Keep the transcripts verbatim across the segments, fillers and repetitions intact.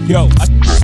Yo, I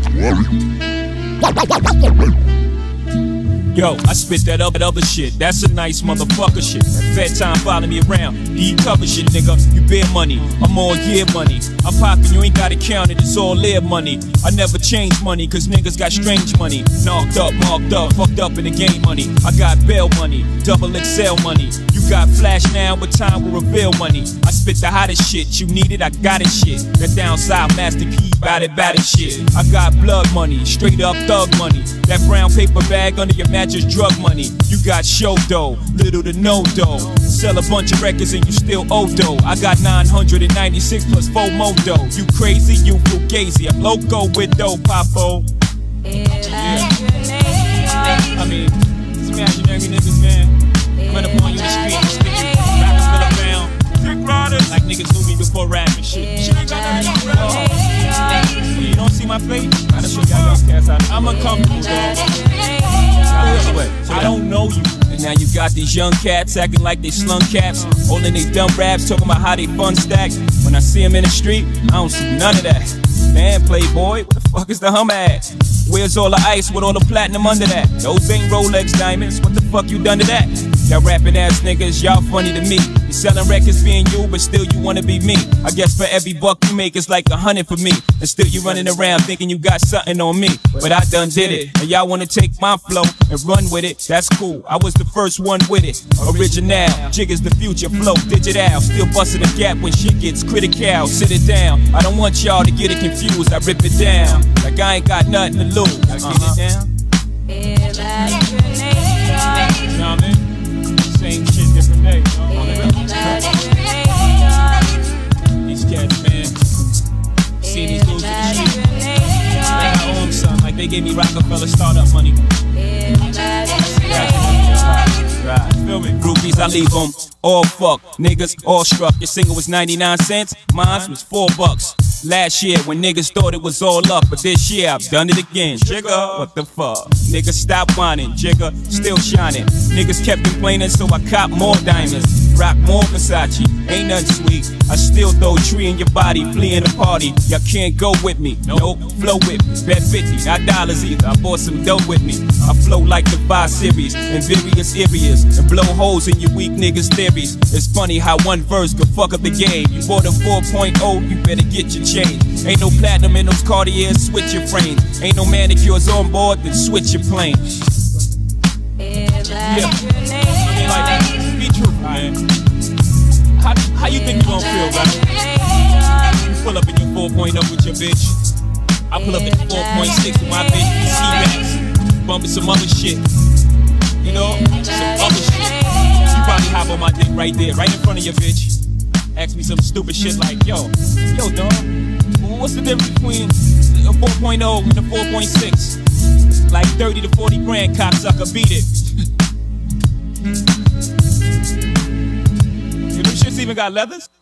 Yo, I spit that other, other shit. That's a nice motherfucker shit. That fat time following me around. D cover shit, nigga. You bear money. I'm all year money. I'm poppin', you ain't gotta count it. It's all live money. I never change money, cause niggas got strange money. Knocked up, marked up, fucked up in the game money. I got bail money, double X L money. You got flash now, but time will reveal money. I spit the hottest shit. You need it, I got it shit. That downside master key, bout it, bout it shit. I got blood money, straight up thug money. That brown paper bag under your mattress, drug money. You got show dough, little to no dough. Sell a bunch of records and you still owe dough. I got nine hundred ninety-six plus four more dough. You crazy, you fugazi. I'm loco with dough, papo. Yeah. I mean, some imaginary niggas, man. Run up on you in the street and stick you. Rappers still around. Trick riders. Like niggas knew me before rapping shit. Shit ain't got nothing around. You don't see my face? I done show y'all young cats out. I'm uncomfortable, dog. I don't know you. And now you got these young cats acting like they slung caps, holding they dumb raps, talking about how they fun stack. When I see them in the street, I don't see none of that. Man, playboy, what the fuck is the hum at? Where's all the ice with all the platinum under that? Those ain't Rolex diamonds, what the fuck you done to that? Y'all rapping ass niggas, y'all funny to me. You selling records being you, but still you wanna be me. I guess for every buck you make, it's like a hundred for me. And still you running around thinking you got something on me. But I done did it, and y'all wanna take my flow and run with it. That's cool, I was the first one with it. Original, jig is the future, flow digital. Still busting the gap when shit gets critical. Sit it down, I don't want y'all to get it confused. I rip it down, like I ain't got nothing to lose. I uh-huh. Get it down. You know what I mean? Same shit, different day. You know? These cats, man. See these dudes in the street. Like I owe them something. Like they gave me Rockefeller startup money. Right, feel me? Groupies, I leave them all fucked. Niggas all struck. Your single was ninety-nine cents, mine was four bucks. Last year when niggas thought it was all up, but this year I've done it again. Jigga, what the fuck? Niggas stop whining, Jigga, still shining. Niggas kept complaining, so I cop more diamonds. Rock more Versace, ain't nothing sweet. I still throw a tree in your body, fleeing the party. Y'all can't go with me, nope, flow with me. Bet fifty, not dollars either, I bought some dough with me. I flow like the five series in various areas and blow holes in your weak niggas' theories. It's funny how one verse could fuck up the game. You bought a four point oh, you better get your change. Ain't no platinum in those Cartiers, switch your frames. Ain't no manicures on board, then switch your plane. Yeah, I mean like, be true, man. How, how you think you gon' feel, right? You pull up in your four point oh with your bitch. I pull up in four point six with my bitch, ski-max, bumping some other shit. You know, some other shit. You probably hop on my dick right there, right in front of your bitch. Ask me some stupid shit like, yo, yo dog, what's the difference between a four point oh and a four point six? Like thirty to forty grand, cocksucker, beat it. You know, them shits even got leathers?